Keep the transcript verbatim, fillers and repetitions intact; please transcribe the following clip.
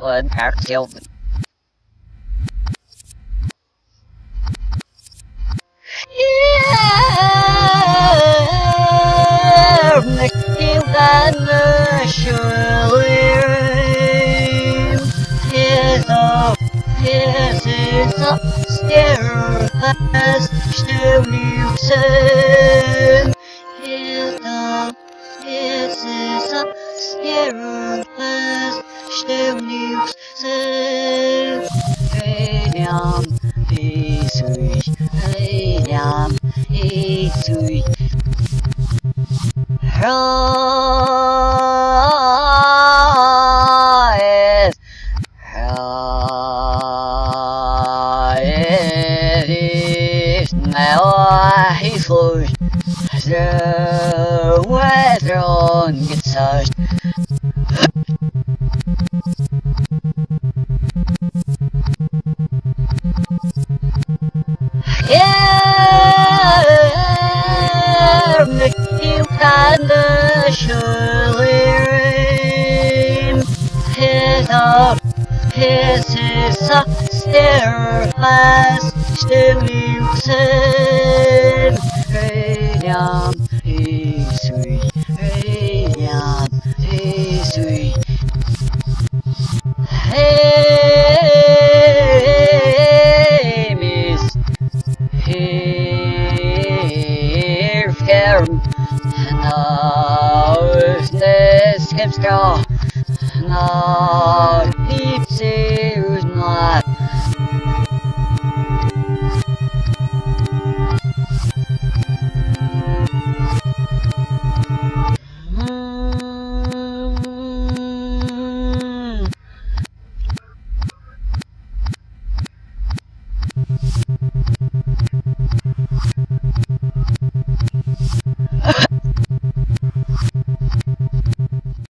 und Aktion. Stereotypes, stereotypes, is the, this is a stereotypes, stereotypes, Radium, Isui, Radium, Isui, Rise, Rise, now he's loose. The weather on gets touched. Yeah, you kinda surely rain. His up, his is a stereotypes, still you say. Radium is sweet, radium is sweet. Hey, miss, here, here, now, this comes down, now,